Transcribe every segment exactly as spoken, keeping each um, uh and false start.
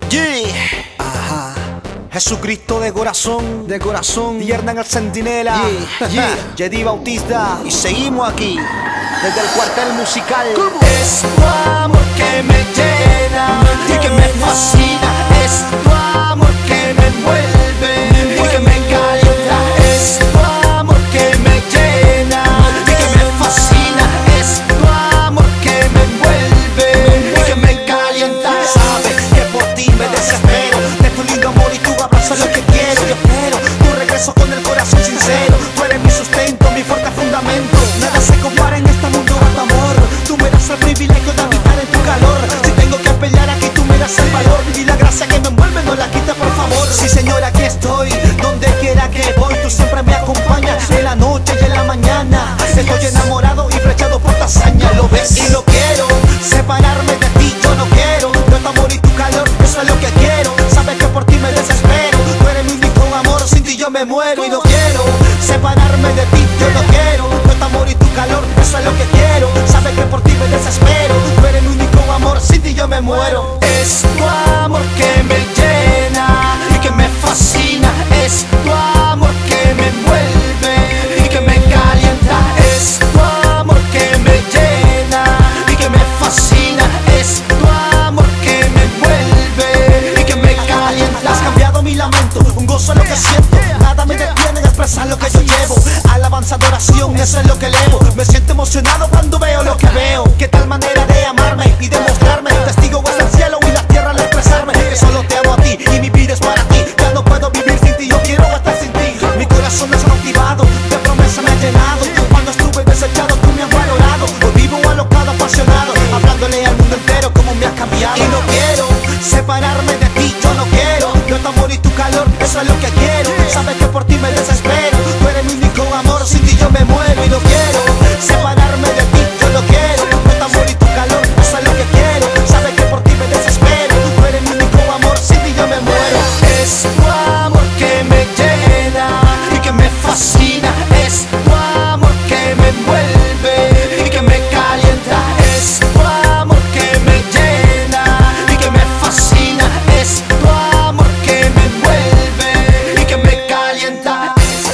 Yeah. Ajá. Jesucristo de corazón, de corazón. Y Hernán el Centinela. Yeah. Yeah. Jedi Bautista. Y seguimos aquí, desde el cuartel musical. ¿Cómo? Es tu amor que me llena y que me fascina. Es tu amor que me envuelve y que me calienta. Es tu amor que me llena y que me fascina. Es tu amor que me envuelve y que me calienta. Sabes que por ti me desespero, de tu lindo amor y tu abrazo es lo que quiero. Yo espero tu regreso con el corazón sincero. Tú eres mi sustento, mi fuerte fundamento. Nada se compara en este mundo a tu amor. Tú me das el privilegio de habitar en tu calor. Si tengo que pelear aquí, tú me das el valor y la gracia que me envuelve no la quita, por favor. Sí, señora, aquí estoy, donde quiera que voy, tú siempre me acompañas, en la noche y en la mañana. Estoy enamorado y flechado por tu hazaña. Lo ves y lo quiero, separarme de ti yo no quiero. De tu amor y tu calor, eso es lo que quiero. Sabes que por ti me desespero, tú eres mi único amor, sin ti yo me muero. Y no quiero separarme de ti, yo no quiero. De tu amor y tu calor, eso es lo que quiero. Sabes que por ti me desespero, tú eres mi único amor, sin ti yo me muero. Es tu amor que me llena y que me fascina. Es tu amor que me envuelve y que me calienta. Es tu amor que me llena y que me fascina. Es tu amor que me envuelve y que me calienta. Has cambiado mi lamento, un gozo es lo que siento. Nada me detiene de expresar lo que yo llevo. Alabanza, adoración, eso es lo que elevo. Me siento emocionado cuando veo lo que veo. Qué tal manera de amarme y demostrarme. Testigo es el cielo y la tierra al expresarme que solo te amo a ti y mi vida es para ti. Ya no puedo vivir sin ti, yo quiero estar sin ti. Mi corazón es cautivado, de promesa me ha llenado. Cuando estuve desechado tú me has valorado. Hoy vivo alocado, apasionado, hablándole al mundo entero cómo me has cambiado. Y no quiero separarme de ti, yo no quiero. De tu amor y tu calor, eso es lo que quiero. Sabes que por ti me desespero, tú eres mi único amor, sin ti yo me muero. Y no quiero separarme de ti, yo no quiero. De tu amor y tu calor, eso es lo que quiero. Sabes que por ti me desespero, tú eres mi único amor, sin ti yo me muero. Es tu amor que me llena y que me fascina. Es tu amor que me envuelve y que me calienta. Es tu amor que me llena y que me fascina. Es tu amor que me envuelve y que me calienta.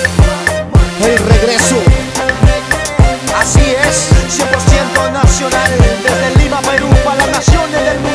El regreso, así es, cien por ciento nacional, desde Lima, Perú, para las naciones del mundo.